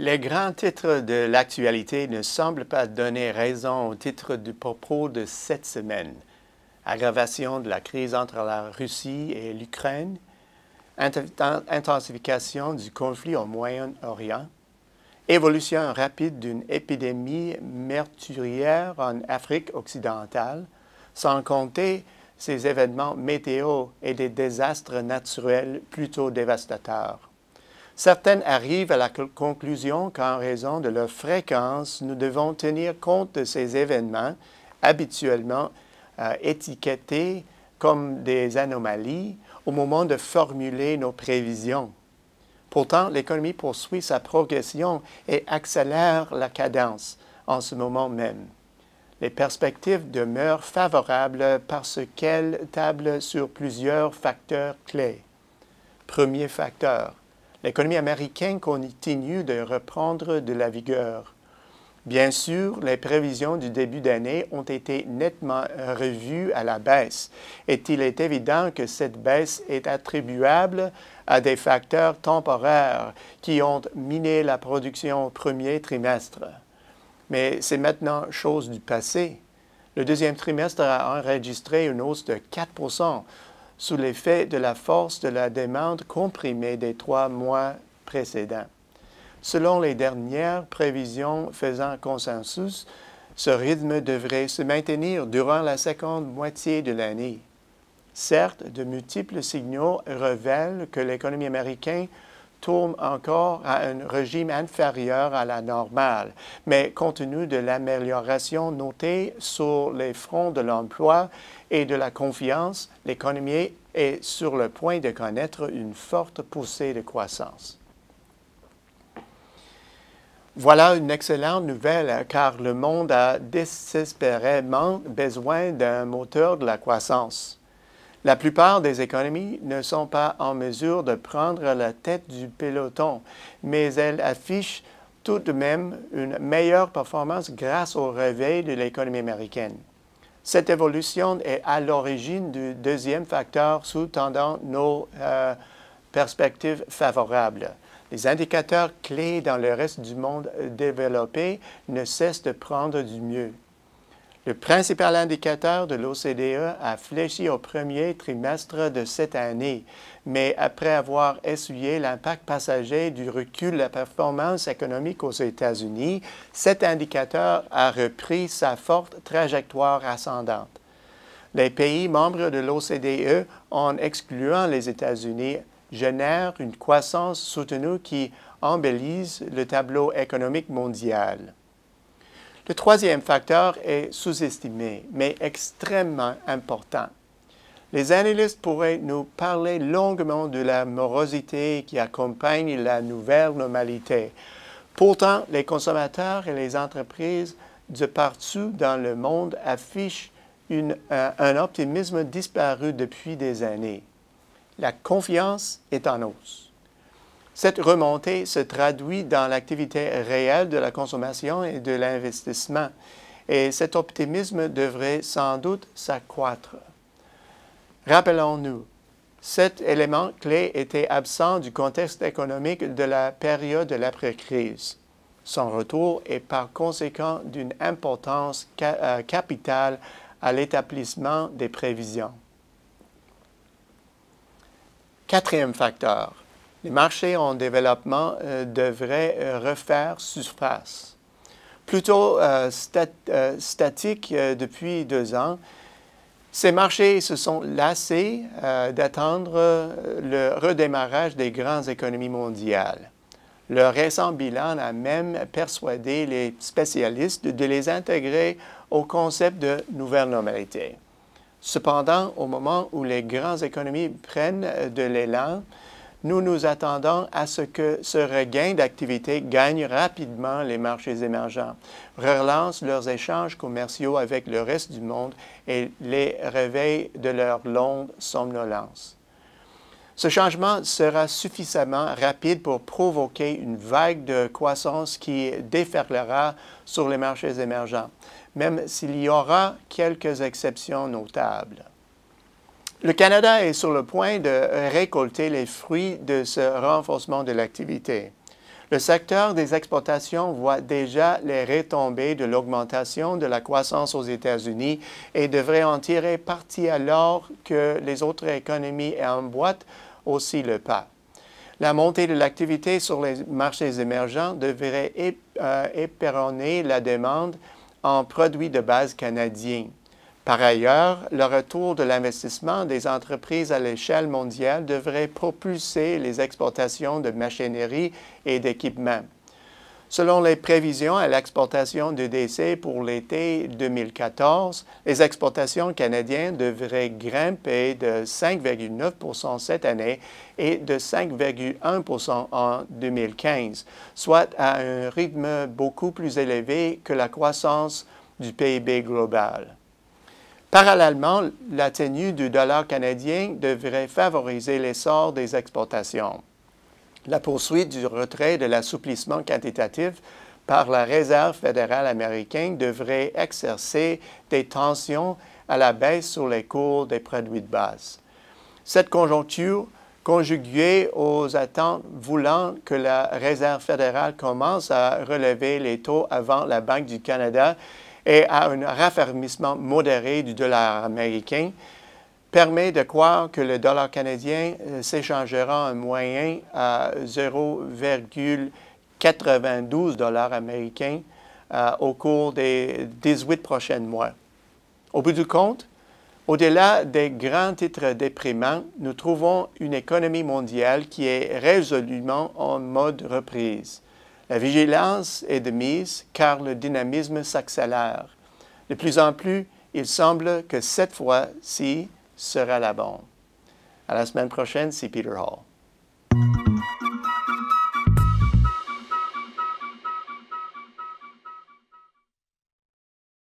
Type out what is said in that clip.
Les grands titres de l'actualité ne semblent pas donner raison au titre du propos de cette semaine. Aggravation de la crise entre la Russie et l'Ukraine, intensification du conflit au Moyen-Orient, évolution rapide d'une épidémie meurtrière en Afrique occidentale, sans compter ces événements météo et des désastres naturels plutôt dévastateurs. Certaines arrivent à la conclusion qu'en raison de leur fréquence, nous devons tenir compte de ces événements habituellement étiquetés comme des anomalies au moment de formuler nos prévisions. Pourtant, l'économie poursuit sa progression et accélère la cadence en ce moment même. Les perspectives demeurent favorables parce qu'elles tablent sur plusieurs facteurs clés. Premier facteur, l'économie américaine continue de reprendre de la vigueur. Bien sûr, les prévisions du début d'année ont été nettement revues à la baisse, et il est évident que cette baisse est attribuable à des facteurs temporaires qui ont miné la production au premier trimestre. Mais c'est maintenant chose du passé. Le deuxième trimestre a enregistré une hausse de 4 % sous l'effet de la force de la demande comprimée des 3 mois précédents. Selon les dernières prévisions faisant consensus, ce rythme devrait se maintenir durant la seconde moitié de l'année. Certes, de multiples signaux révèlent que l'économie américaine tourne encore à un régime inférieur à la normale, mais compte tenu de l'amélioration notée sur les fronts de l'emploi et de la confiance, l'économie est sur le point de connaître une forte poussée de croissance. Voilà une excellente nouvelle car le monde a désespérément besoin d'un moteur de la croissance. La plupart des économies ne sont pas en mesure de prendre la tête du peloton, mais elles affichent tout de même une meilleure performance grâce au réveil de l'économie américaine. Cette évolution est à l'origine du deuxième facteur sous-tendant nos perspectives favorables. Les indicateurs clés dans le reste du monde développé ne cessent de prendre du mieux. Le principal indicateur de l'OCDE a fléchi au premier trimestre de cette année, mais après avoir essuyé l'impact passager du recul de la performance économique aux États-Unis, cet indicateur a repris sa forte trajectoire ascendante. Les pays membres de l'OCDE, en excluant les États-Unis, génèrent une croissance soutenue qui embellisse le tableau économique mondial. Le troisième facteur est sous-estimé, mais extrêmement important. Les analystes pourraient nous parler longuement de la morosité qui accompagne la nouvelle normalité. Pourtant, les consommateurs et les entreprises de partout dans le monde affichent un optimisme disparu depuis des années. La confiance est en hausse. Cette remontée se traduit dans l'activité réelle de la consommation et de l'investissement, et cet optimisme devrait sans doute s'accroître. Rappelons-nous, cet élément clé était absent du contexte économique de la période de l'après-crise. Son retour est par conséquent d'une importance capitale à l'établissement des prévisions. Quatrième facteur. Les marchés en développement devraient refaire surface. Plutôt statiques depuis 2 ans, ces marchés se sont lassés d'attendre le redémarrage des grandes économies mondiales. Le récent bilan a même persuadé les spécialistes de les intégrer au concept de nouvelle normalité. Cependant, au moment où les grandes économies prennent de l'élan, nous nous attendons à ce que ce regain d'activité gagne rapidement les marchés émergents, relance leurs échanges commerciaux avec le reste du monde et les réveille de leur longue somnolence. Ce changement sera suffisamment rapide pour provoquer une vague de croissance qui déferlera sur les marchés émergents, même s'il y aura quelques exceptions notables. Le Canada est sur le point de récolter les fruits de ce renforcement de l'activité. Le secteur des exportations voit déjà les retombées de l'augmentation de la croissance aux États-Unis et devrait en tirer parti alors que les autres économies emboîtent aussi le pas. La montée de l'activité sur les marchés émergents devrait éperonner la demande en produits de base canadiens. Par ailleurs, le retour de l'investissement des entreprises à l'échelle mondiale devrait propulser les exportations de machinerie et d'équipements. Selon les prévisions à l'exportation d'EDC pour l'été 2014, les exportations canadiennes devraient grimper de 5,9 % cette année et de 5,1 % en 2015, soit à un rythme beaucoup plus élevé que la croissance du PIB global. Parallèlement, la tenue du dollar canadien devrait favoriser l'essor des exportations. La poursuite du retrait de l'assouplissement quantitatif par la Réserve fédérale américaine devrait exercer des tensions à la baisse sur les cours des produits de base. Cette conjoncture, conjuguée aux attentes voulant que la Réserve fédérale commence à relever les taux avant la Banque du Canada et à un raffermissement modéré du dollar américain, permet de croire que le dollar canadien s'échangera en moyenne à 0,92 $ américains au cours des 18 prochains mois. Au bout du compte, au-delà des grands titres déprimants, nous trouvons une économie mondiale qui est résolument en mode reprise. La vigilance est de mise car le dynamisme s'accélère. De plus en plus, il semble que cette fois-ci sera la bonne. À la semaine prochaine, c'est Peter Hall.